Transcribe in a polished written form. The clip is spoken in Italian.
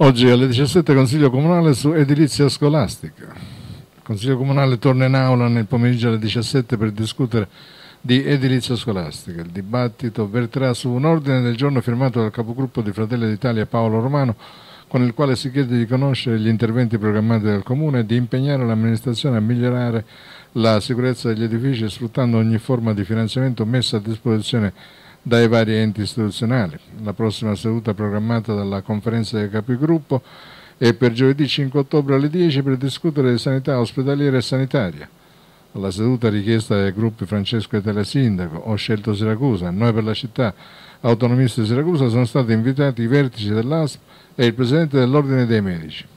Oggi alle 17 Consiglio Comunale su edilizia scolastica. Il Consiglio Comunale torna in aula nel pomeriggio alle 17 per discutere di edilizia scolastica. Il dibattito verterà su un ordine del giorno firmato dal capogruppo di Fratelli d'Italia Paolo Romano, con il quale si chiede di conoscere gli interventi programmati dal Comune e di impegnare l'amministrazione a migliorare la sicurezza degli edifici sfruttando ogni forma di finanziamento messa a disposizione dai vari enti istituzionali. La prossima seduta programmata dalla conferenza dei capigruppo è per giovedì 5 ottobre alle 10 per discutere di sanità ospedaliera e sanitaria. Alla seduta richiesta dai gruppi Francesco e Telesindaco, Ho Scelto Siracusa, Noi per la Città, Autonomisti di Siracusa sono stati invitati i vertici dell'ASP e il presidente dell'Ordine dei Medici.